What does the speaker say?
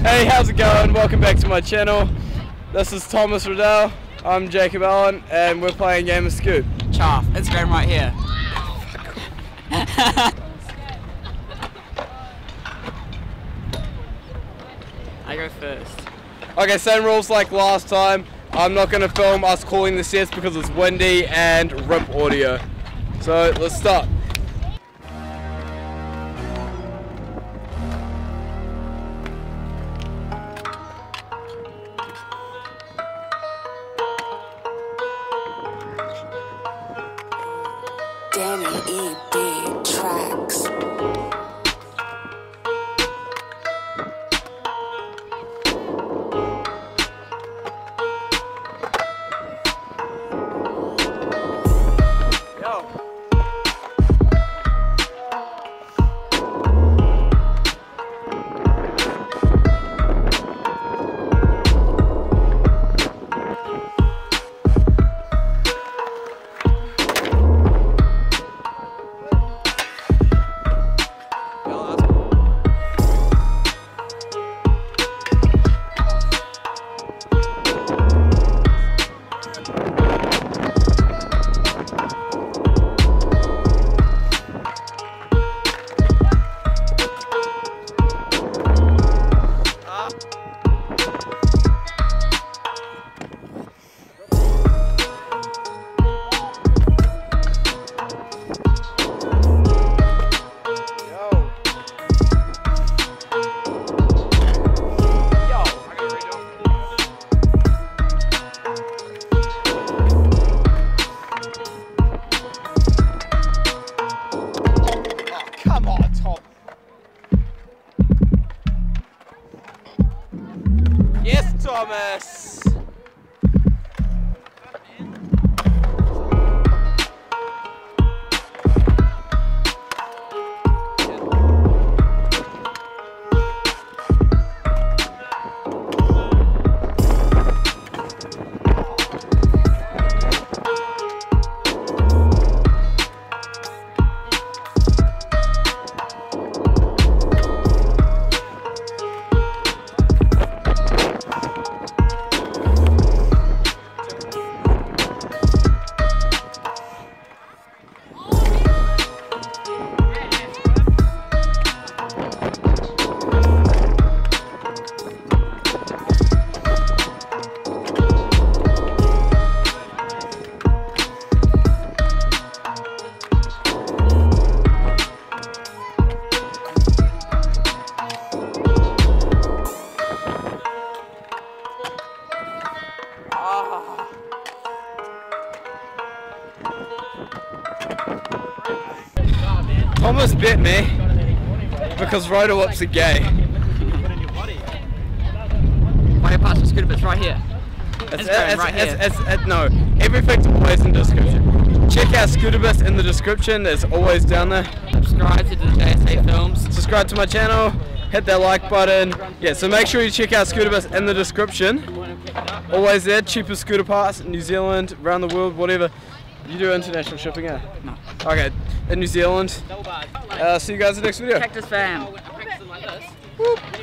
Hey, how's it going? Welcome back to my channel. This is Thomas Reddell. I'm Jacob Allen, and we're playing a game of Scoop. Chaff, Instagram right here. I go first. Okay, same rules like last time. I'm not going to film us calling the sets because it's windy and rip audio. So let's start. Danny E.B. Tracks. Yes, Thomas! Thomas bit me because rotor whips are gay. My parts of Scooter, it's right here. No, everything's always in the description. Check out Scooterbus in the description, it's always down there. Subscribe to the JSA Films. Subscribe to my channel, hit that like button. Yeah, so make sure you check out Scooterbus in the description. Always there, cheapest scooter parts in New Zealand, around the world, whatever. You do international shipping, yeah? No. Okay, in New Zealand. See you guys in the next video. Cactus fam. Whoop.